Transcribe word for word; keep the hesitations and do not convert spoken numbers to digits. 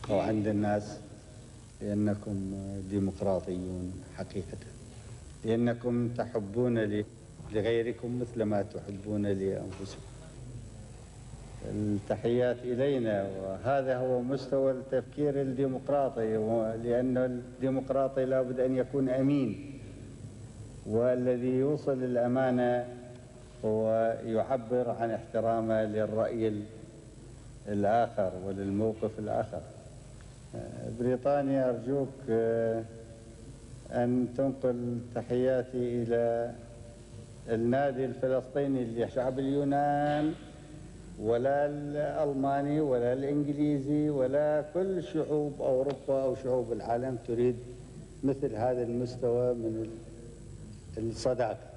أو عند الناس، لأنكم ديمقراطيون حقيقة، لأنكم تحبون لغيركم مثل ما تحبون لأنفسكم. التحيات إلينا، وهذا هو مستوى التفكير الديمقراطي، لأن الديمقراطي لابد أن يكون أمين، والذي يوصل الأمانة هو يعبر عن احترامه للرأي الآخر وللموقف الآخر. بريطانيا أرجوك أن تنقل تحياتي إلى النادي الفلسطيني لشعب اليونان، ولا الألماني ولا الإنجليزي ولا كل شعوب أوروبا أو شعوب العالم تريد مثل هذا المستوى من الصداقة.